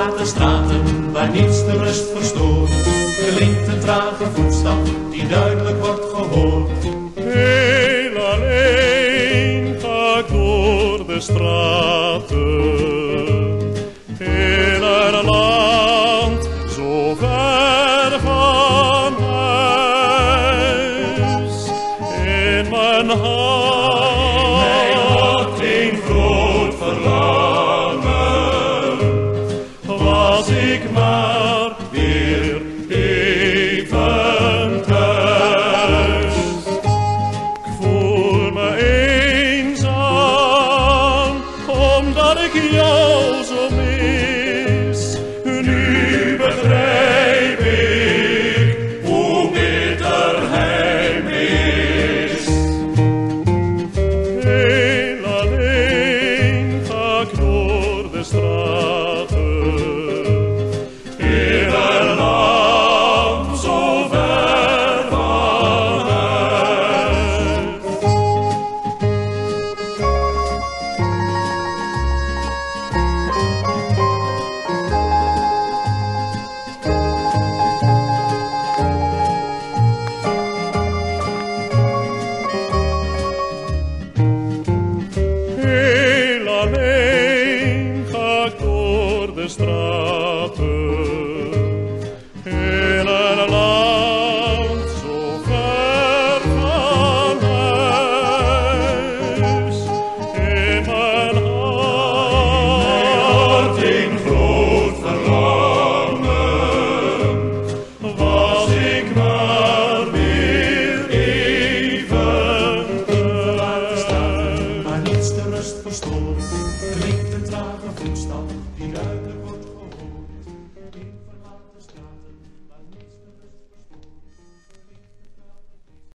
naar de straten waar niets de rust verstoort. Klinkt een trage voetstap die duidelijk wordt gehoord. Heel alleen ga ik door de straten, in een land zo ver van huis. In mijn hart een groot verlangen, was ik maar weer even thuis. Ik voel me eenzaam, omdat ik jou zo mis.